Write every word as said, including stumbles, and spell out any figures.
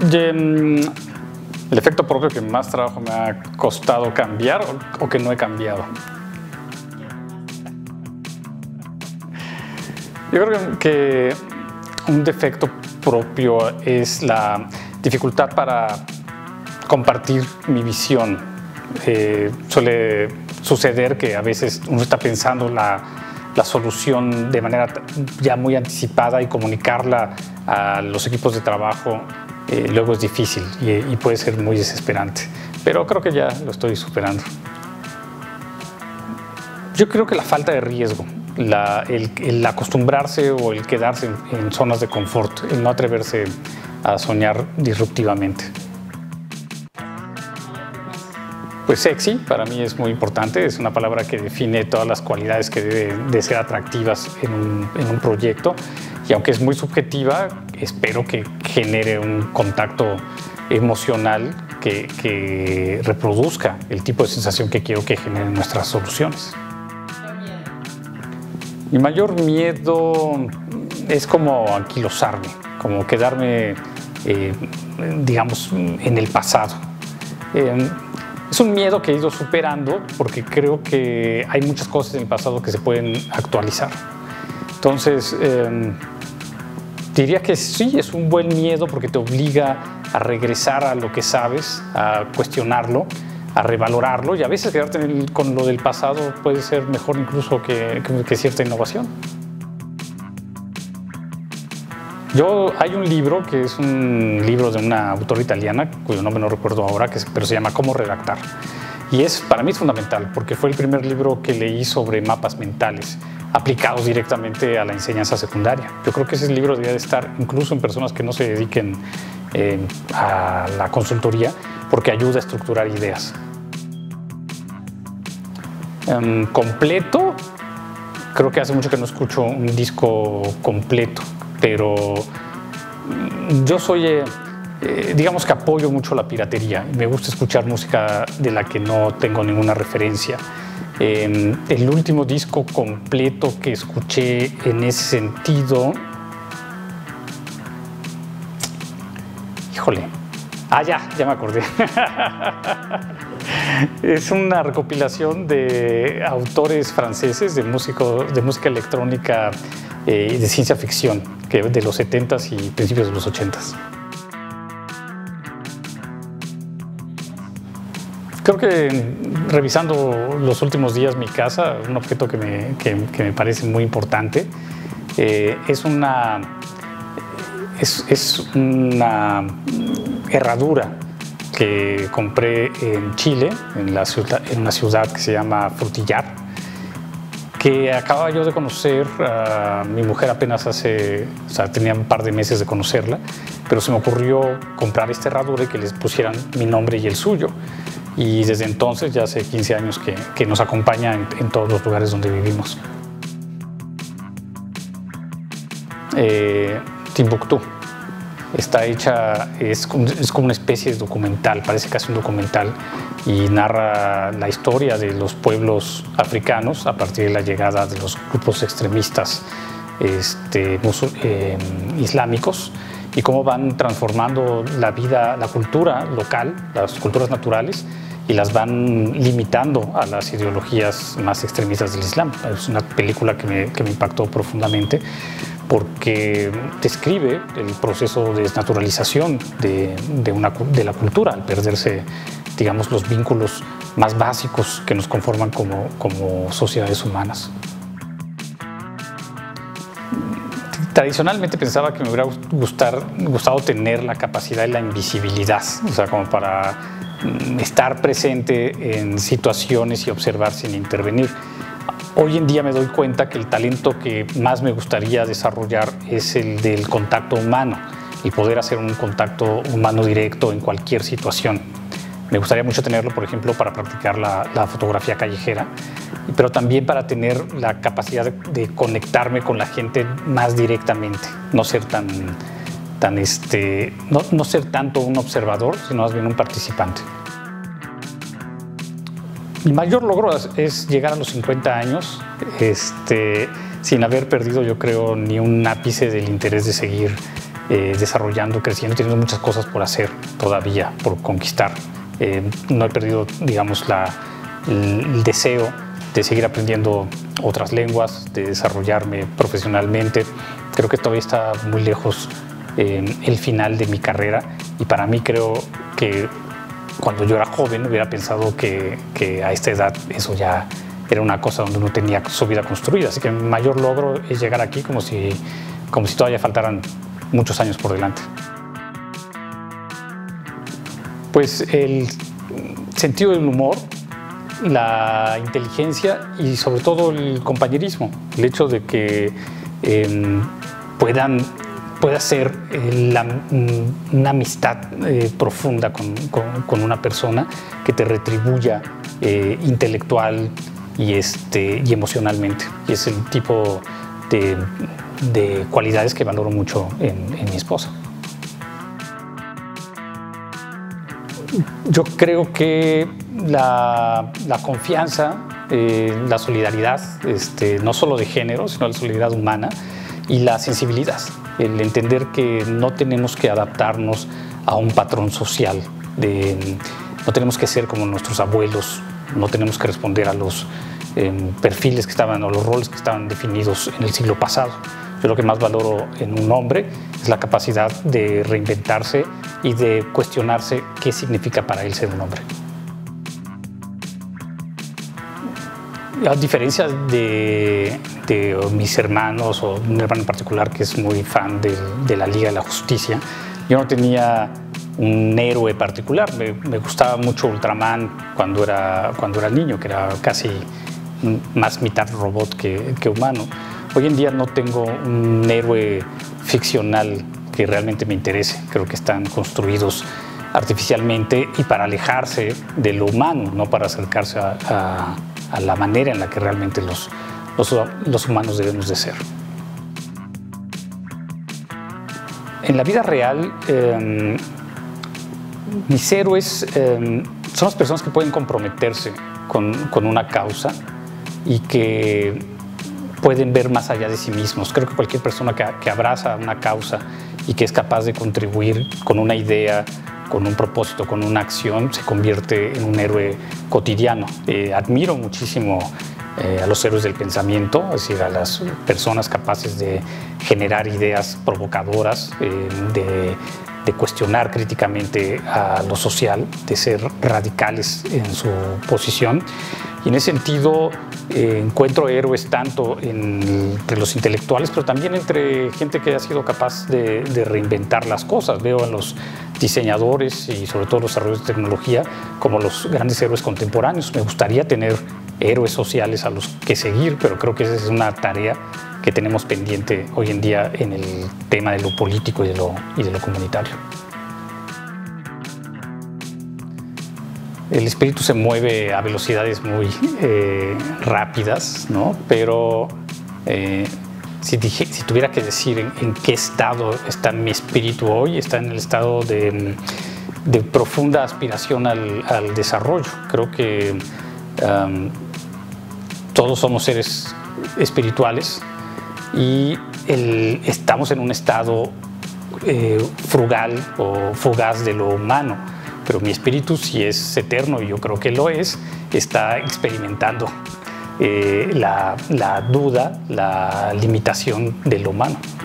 Y, um, el efecto propio que más trabajo me ha costado cambiar o, o que no he cambiado. Yo creo que un defecto propio es la dificultad para compartir mi visión. Eh, suele suceder que a veces uno está pensando la, la solución de manera ya muy anticipada y comunicarla a los equipos de trabajo eh, luego es difícil y, y puede ser muy desesperante. Pero creo que ya lo estoy superando. Yo creo que la falta de riesgo, la, el, el acostumbrarse o el quedarse en, en zonas de confort, el no atreverse a soñar disruptivamente. Pues sexy para mí es muy importante, es una palabra que define todas las cualidades que deben de ser atractivas en un, en un proyecto, y aunque es muy subjetiva, espero que genere un contacto emocional que, que reproduzca el tipo de sensación que quiero que generen nuestras soluciones. Mi mayor miedo es como anquilosarme, como quedarme, eh, digamos, en el pasado. Eh, Es un miedo que he ido superando porque creo que hay muchas cosas en el pasado que se pueden actualizar. Entonces, eh, diría que sí, es un buen miedo porque te obliga a regresar a lo que sabes, a cuestionarlo, a revalorarlo, y a veces quedarte en el, con lo del pasado puede ser mejor incluso que, que, que cierta innovación. Yo, hay un libro que es un libro de una autora italiana, cuyo nombre no recuerdo ahora, que, pero se llama Cómo redactar. Y es, para mí es fundamental, porque fue el primer libro que leí sobre mapas mentales, aplicados directamente a la enseñanza secundaria. Yo creo que ese libro debería de estar incluso en personas que no se dediquen eh, a la consultoría, porque ayuda a estructurar ideas. Um, completo, creo que hace mucho que no escucho un disco completo. Pero yo soy, eh, eh, digamos que apoyo mucho la piratería. Me gusta escuchar música de la que no tengo ninguna referencia. Eh, el último disco completo que escuché en ese sentido... Híjole. Ah, ya, ya me acordé. Es una recopilación de autores franceses de, músico, de música electrónica y eh, de ciencia ficción, que de los setentas y principios de los ochentas. Creo que revisando los últimos días mi casa, un objeto que me, que, que me parece muy importante eh, es una, es, es una herradura que compré en Chile, en, la ciudad, en una ciudad que se llama Frutillar, que acababa yo de conocer. Uh, mi mujer apenas hace, o sea, tenía un par de meses de conocerla, pero se me ocurrió comprar esta herradura y que les pusieran mi nombre y el suyo. Y desde entonces, ya hace quince años que, que nos acompaña en, en todos los lugares donde vivimos. Eh, Timbuktu. Está hecha, es, es como una especie de documental, parece casi un documental, y narra la historia de los pueblos africanos a partir de la llegada de los grupos extremistas este, musul, eh, islámicos, y cómo van transformando la vida, la cultura local, las culturas naturales, y las van limitando a las ideologías más extremistas del Islam. Es una película que me, que me impactó profundamente, porque describe el proceso de desnaturalización de, de, una, de la cultura, al perderse, digamos, los vínculos más básicos que nos conforman como, como sociedades humanas. Tradicionalmente pensaba que me hubiera gustar, gustado tener la capacidad de la invisibilidad, o sea, como para estar presente en situaciones y observar sin intervenir. Hoy en día me doy cuenta que el talento que más me gustaría desarrollar es el del contacto humano y poder hacer un contacto humano directo en cualquier situación. Me gustaría mucho tenerlo, por ejemplo, para practicar la, la fotografía callejera, pero también para tener la capacidad de, de conectarme con la gente más directamente, no ser tan, tan este, no, no ser tanto un observador, sino más bien un participante. Mi mayor logro es llegar a los cincuenta años este, sin haber perdido, yo creo, ni un ápice del interés de seguir eh, desarrollando, creciendo, teniendo muchas cosas por hacer todavía, por conquistar. Eh, no he perdido, digamos, la, el, el deseo de seguir aprendiendo otras lenguas, de desarrollarme profesionalmente. Creo que todavía está muy lejos eh, el final de mi carrera, y para mí creo que cuando yo era joven hubiera pensado que, que a esta edad eso ya era una cosa donde uno tenía su vida construida. Así que mi mayor logro es llegar aquí como si, como si todavía faltaran muchos años por delante. Pues el sentido del humor, la inteligencia y sobre todo el compañerismo. El hecho de que eh, puedan, pueda ser eh, la, una amistad eh, profunda con, con, con una persona que te retribuya eh, intelectual y, este, y emocionalmente. Y es el tipo de, de cualidades que valoro mucho en, en mi esposa. Yo creo que la, la confianza, eh, la solidaridad, este, no solo de género, sino la solidaridad humana, y la sensibilidad, el entender que no tenemos que adaptarnos a un patrón social, de, no tenemos que ser como nuestros abuelos, no tenemos que responder a los eh, perfiles que estaban o los roles que estaban definidos en el siglo pasado. Yo lo que más valoro en un hombre es la capacidad de reinventarse y de cuestionarse qué significa para él ser un hombre. A diferencia de, de mis hermanos, o un hermano en particular que es muy fan de, de la Liga de la Justicia, yo no tenía un héroe particular. Me, me gustaba mucho Ultraman cuando era, cuando era niño, que era casi más mitad robot que, que humano. Hoy en día no tengo un héroe ficcional que realmente me interese. Creo que están construidos artificialmente y para alejarse de lo humano, no para acercarse a, a, a la manera en la que realmente los, los, los humanos debemos de ser. En la vida real, eh, mis héroes eh, son las personas que pueden comprometerse con, con una causa y que pueden ver más allá de sí mismos. Creo que cualquier persona que, que abraza una causa y que es capaz de contribuir con una idea, con un propósito, con una acción, se convierte en un héroe cotidiano. Eh, admiro muchísimo eh, a los héroes del pensamiento, es decir, a las personas capaces de generar ideas provocadoras, eh, de, de cuestionar críticamente a lo social, de ser radicales en su posición. Y en ese sentido eh, encuentro héroes tanto en, entre los intelectuales, pero también entre gente que ha sido capaz de, de reinventar las cosas. Veo a los diseñadores y sobre todo los desarrolladores de tecnología como los grandes héroes contemporáneos. Me gustaría tener héroes sociales a los que seguir, pero creo que esa es una tarea que tenemos pendiente hoy en día en el tema de lo político y de lo, y de lo comunitario. El espíritu se mueve a velocidades muy eh, rápidas, ¿no? Pero eh, si, dije, si tuviera que decir en, en qué estado está mi espíritu hoy, está en el estado de, de profunda aspiración al, al desarrollo. Creo que um, todos somos seres espirituales y el, estamos en un estado eh, frugal o fugaz de lo humano. Pero mi espíritu, si es eterno, y yo creo que lo es, está experimentando eh, la, la duda, la limitación de lo humano.